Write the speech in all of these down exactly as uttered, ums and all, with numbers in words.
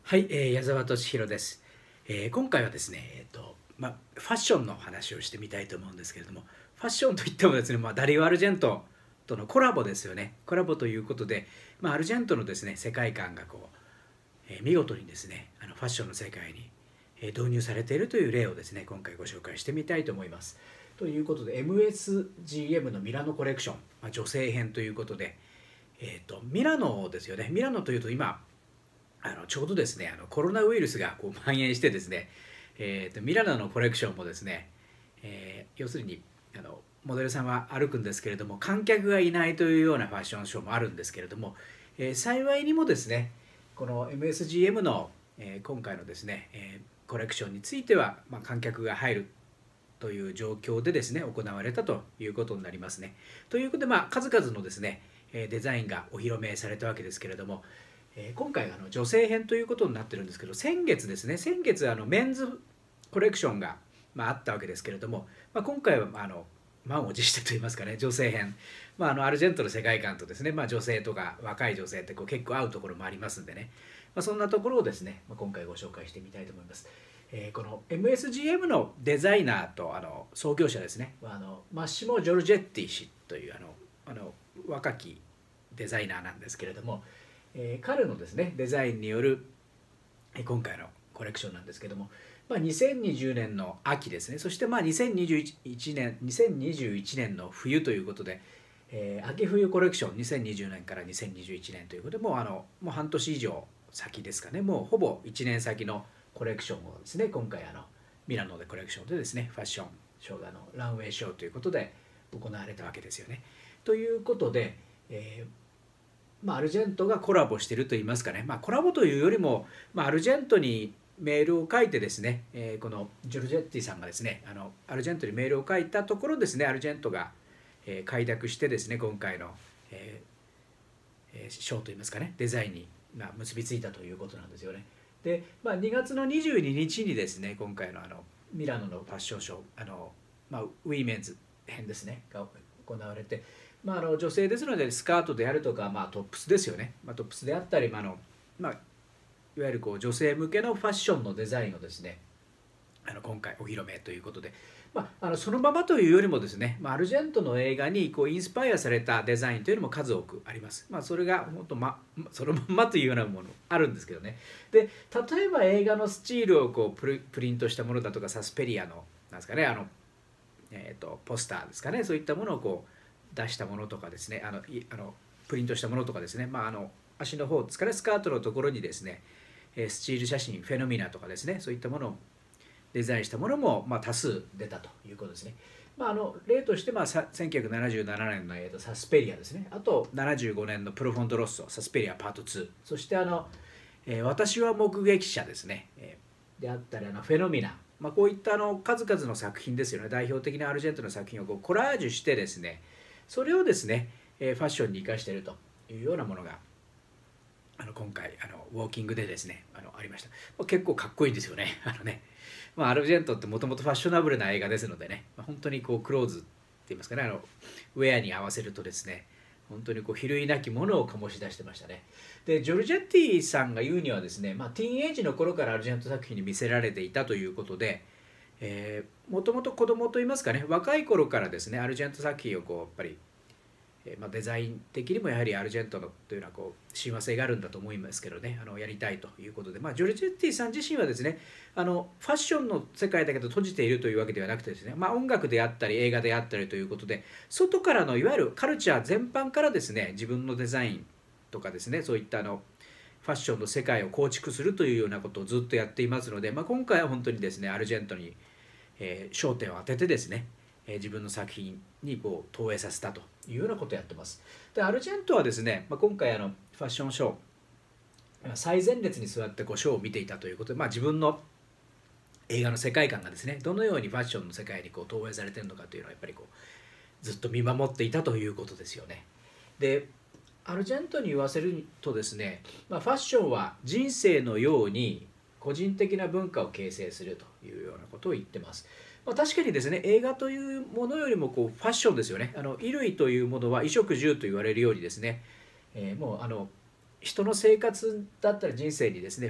はい、えー、矢沢俊弘です。えー今回はですね、えーとまあ、ファッションの話をしてみたいと思うんですけれども、ファッションといってもですね、まあ、ダリオ・アルジェントとのコラボですよね。コラボということで、まあ、アルジェントのですね世界観がこう、えー見事にですねあのファッションの世界に、えー導入されているという例をですね今回ご紹介してみたいと思います。ということで エムエスジーエム のミラノコレクション、まあ、女性編ということで、えーとミラノですよね。ミラノというと今あのちょうどですねあのコロナウイルスがこう蔓延してですね、えーとミラノのコレクションもですね、えー要するにあのモデルさんは歩くんですけれども観客がいないというようなファッションショーもあるんですけれども、えー幸いにもですねこの エムエスジーエム の、えー今回のですね、えーコレクションについては、まあ、観客が入るという状況でですね行われたということになりますね。ということで、まあ、数々のですねえーデザインがお披露目されたわけですけれども、えー今回あの女性編ということになってるんですけど、先月ですね先月あのメンズコレクションが、まあ、あったわけですけれども、まあ、今回はあの満を持してといいますかね女性編、まあ、あのアルジェントの世界観とですね、まあ、女性とか若い女性ってこう結構合うところもありますんでね、まあ、そんなところをですね、まあ、今回ご紹介してみたいと思います。えーこの エムエスジーエム のデザイナーとあの創業者ですねあのマッシモ・ジョルジェッティ氏というあのあの若きデザイナーなんですけれども、えー彼のですねデザインによるえー今回のコレクションなんですけども、まあ、にせんにじゅうねんの秋ですね、そしてまあにせんにじゅういちねんにせんにじゅういちねんの冬ということで、えー秋冬コレクションにせんにじゅうねんからにせんにじゅういちねんということでもうあのもう半年以上先ですかね、もうほぼいちねん先のコレクションをですね今回あのミラノでコレクションでですねファッションショーがのランウェイショーということで行われたわけですよね。ということで、えーまあ、アルジェントがコラボしているといいますかね、まあ、コラボというよりも、まあ、アルジェントにメールを書いてですね、えーこのジョルジェッティさんがですねあのアルジェントにメールを書いたところですねアルジェントが、えー快諾してですね今回の、えーえーショーといいますかねデザインに、まあ、結びついたということなんですよね。で、まあ、にがつのにじゅうににちにですね今回のあのミラノのファッションショーあの、まあ、ウィメンズ編ですねが行われて、まあ、あの女性ですのでスカートであるとか、まあ、トップスですよね、まあ、トップスであったり、まああのまあ、いわゆるこう女性向けのファッションのデザインをですねあの今回お披露目ということで、まあ、あのそのままというよりもですね、まあ、アルジェントの映画にこうインスパイアされたデザインというのも数多くあります。まあ、それが本当、ま、そのまんまというようなものあるんですけどね。で例えば映画のスチールをこうプリプリントしたものだとかサスペリアのなんですかねあの、えー、とポスターですかねそういったものをこう出したものとかですねあのいあのプリントしたものとかですね、まあ、あの足の方ですかねスカートのところにですねえースチール写真フェノミナとかですねそういったものをデザインしたものも、まあ、多数出たということですね。まあ、あの例として、まあ、させんきゅうひゃくななじゅうななねんの、えー、とサスペリアですね、あとななじゅうごねんのプロフォンドロッソサスペリアパートツー、そしてあの、えー私は目撃者ですね、えーであったりあのフェノミナ、まあ、こういったあの数々の作品ですよね、代表的なアルジェントの作品をこうコラージュしてですねそれをですね、えーファッションに生かしているというようなものがあの今回あのウォーキングでですねあのありました。まあ結構かっこいいんですよね。あのねまあ、アルジェントってもともとファッショナブルな映画ですのでね、まあ、本当にこうクローズって言いますかねあのウェアに合わせるとですね本当にこう比類なきものを醸し出してましたね。でジョルジェッティさんが言うにはですね、まあ、ティーンエイジの頃からアルジェント作品に見せられていたということで、もともと子供といいますかね若い頃からですねアルジェント作品をこうやっぱりえーまあ、デザイン的にもやはりアルジェントのというのはこう親和性があるんだと思いますけどねあのやりたいということで、まあ、ジョルジェッティさん自身はですねあのファッションの世界だけど閉じているというわけではなくてですね、まあ、音楽であったり映画であったりということで外からのいわゆるカルチャー全般からですね自分のデザインとかですねそういったあのファッションの世界を構築するというようなことをずっとやっていますので、まあ、今回は本当にですねアルジェントに、えー焦点を当ててですねえー自分の作品にこう投影させたというようなことをやってます。でアルジェントはですね、まあ、今回あのファッションショー最前列に座ってこうショーを見ていたということで、まあ、自分の映画の世界観がですねどのようにファッションの世界にこう投影されているのかというのをやっぱりこうずっと見守っていたということですよね。でアルジェントに言わせるとですね、まあ、ファッションは人生のように個人的な文化を形成するというようなことを言ってます。まあ、確かにですね映画というものよりもこうファッションですよね。あの衣類というものは衣食住と言われるようにですね、えーもうあの人の生活だったり人生にですね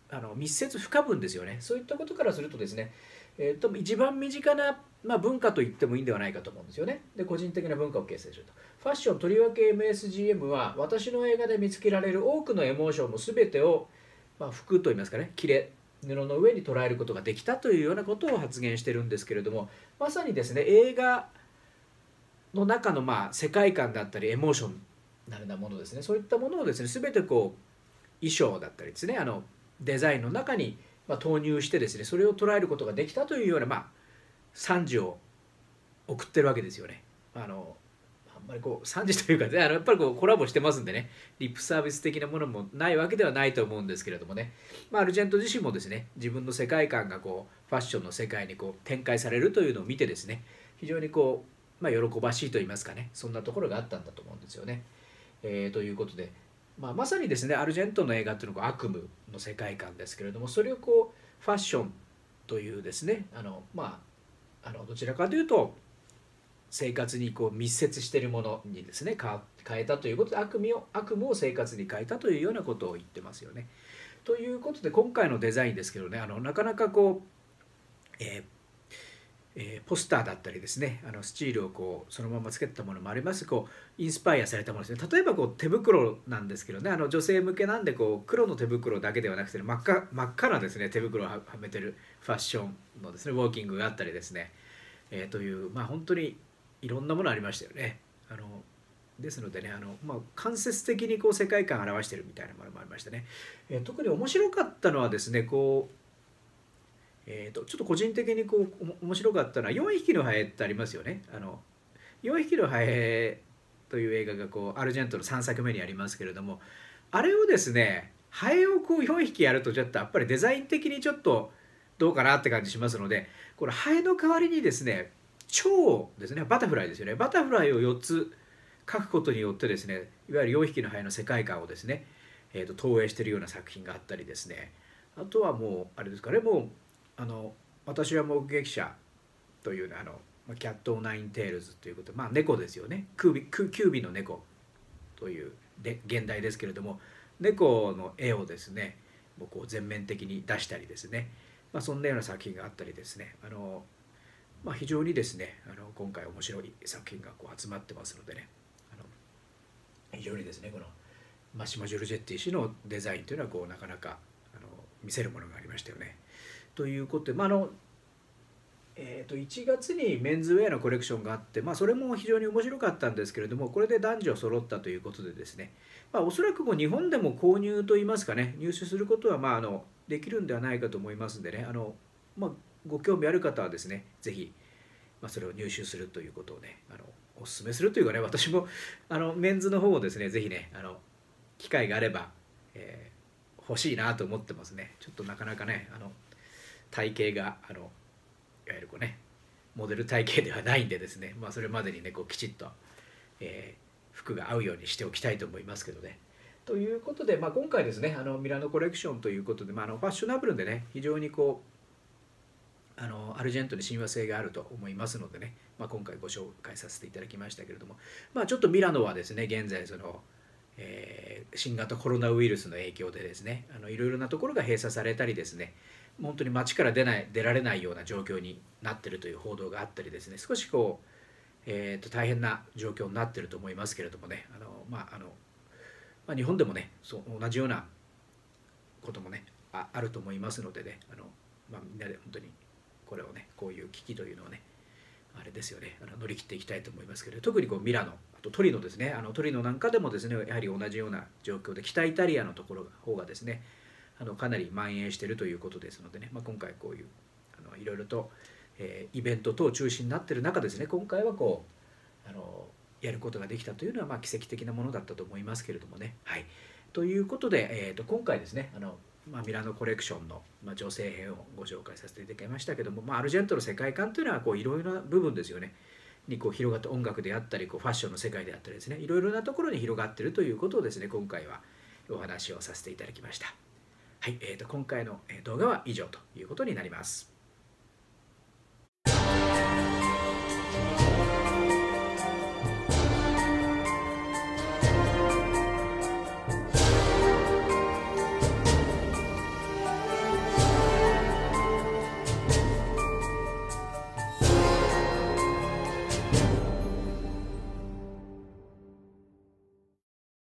あの密接不可分ですよね。そういったことからするとですね、えー、と一番身近な、まあ、文化と言ってもいいんではないかと思うんですよね。で個人的な文化を形成すると。ファッションとりわけ エムエスジーエム は私の映画で見つけられる多くのエモーションの全てを、まあ、服といいますかね、切れ布の上に捉えることができたというようなことを発言してるんですけれども、まさにですね映画の中のまあ世界観だったりエモーションなるなものですね、そういったものをですね全てこう衣装だったりですねあのデザインの中にまあ投入してですねそれを捉えることができたというようなまあ賛辞を送ってるわけですよね。あのあんまりこう賛辞というか、ね、あのやっぱりこうコラボしてますんでね、リップサービス的なものもないわけではないと思うんですけれどもね、まあ、アルジェント自身もですね自分の世界観がこうファッションの世界にこう展開されるというのを見てですね非常にこう、まあ、喜ばしいと言いますかね、そんなところがあったんだと思うんですよね。えー、ということで、まあ、まさにですねアルジェントの映画っていうのは悪夢の世界観ですけれども、それをこうファッションというですねあのまああのどちらかというと生活にこう密接しているものにですね変えたということで、悪夢を悪夢を生活に変えたというようなことを言ってますよね。ということで今回のデザインですけどね、あのなかなかこう、えーえーポスターだったりですねあのスチールをこうそのままつけたものもあります。こうインスパイアされたものですね。例えばこう手袋なんですけどね、あの女性向けなんでこう黒の手袋だけではなくて、ね、真っ赤真っ赤なですね手袋をはめてるファッションのですねウォーキングがあったりですね、えーというまあ本当にいろんなものありましたよね。あのですのでねあの、まあ、間接的にこう世界観を表しているみたいなものもありましたね。えー特に面白かったのはですねこうえー、とちょっと個人的にこうお面白かったのはよんひきのハエってありますよね。あのよんひきのハエという映画がこうアルジェントのさんさくめにありますけれども、あれをですねハエをこうよんひきやるとちょっとやっぱりデザイン的にちょっとどうかなって感じしますので、このハエの代わりにですね蝶ですね、バタフライですよね、バタフライをよっつ描くことによってですねいわゆるよんひきのハエの世界観をですね、えー、と投影しているような作品があったりですね、あとはもうあれですかね、もうあの私は目撃者というのはあのキャット・ナイン・テールズということで、まあ、猫ですよね、キュービキュービの猫というで現代ですけれども、猫の絵をですねもうこう全面的に出したりですね、まあ、そんなような作品があったりですね、あの、まあ、非常にですねあの今回面白い作品がこう集まってますのでね、あの非常にですねこのマシモ・ジョルジェッティ氏のデザインというのはこうなかなかあの見せるものがありましたよね。ということで、まああのえー、といちがつにメンズウェアのコレクションがあって、まあ、それも非常に面白かったんですけれども、これで男女揃ったということでですね、まあ、おそらくもう日本でも購入といいますかね入手することはまああのできるんではないかと思いますんでね、あの、まあ、ご興味ある方はですねぜひ、まあ、それを入手するということをねあのお勧めするというかね、私もあのメンズの方をですねぜひねあの機会があれば、えー欲しいなと思ってますね。ちょっとなかなかねあの体型があのいわゆるこうねモデル体型ではないんでですね、まあ、それまでにねこうきちっと、えー服が合うようにしておきたいと思いますけどね。ということで、まあ、今回ですねあのミラノコレクションということで、まあ、あのファッショナブルでね非常にこうあのアルジェントに親和性があると思いますのでね、まあ、今回ご紹介させていただきましたけれども、まあ、ちょっとミラノはですね現在その、えー新型コロナウイルスの影響でですねあのいろいろなところが閉鎖されたりですね、本当に街から出ない出られないような状況になっているという報道があったりですね、少しこう、えー、と大変な状況になっていると思いますけれどもね、あの、まああのまあ、日本でもねそう同じようなこともね あ, あると思いますのでね、あの、まあ、みんなで本当にこれをねこういう危機というのをねあれですよねあの乗り切っていきたいと思いますけど、特にこうミラノあとトリノですね、あのトリノなんかでもですねやはり同じような状況で北イタリアのところが方がですねあのかなり蔓延しているということですのでね、まあ、今回こういうあのいろいろと、えーイベント等中心になっている中ですね、今回はこうあのやることができたというのはまあ奇跡的なものだったと思いますけれどもね。はい、ということで、えー、と今回ですねあの、まあ、ミラノコレクションの、まあ、女性編をご紹介させていただきましたけども、まあ、アルジェントの世界観というのはこういろいろな部分ですよねにこう広がって音楽であったりこうファッションの世界であったりですねいろいろなところに広がっているということをですね今回はお話をさせていただきました。はい、えー、と今回の動画は以上ということになります。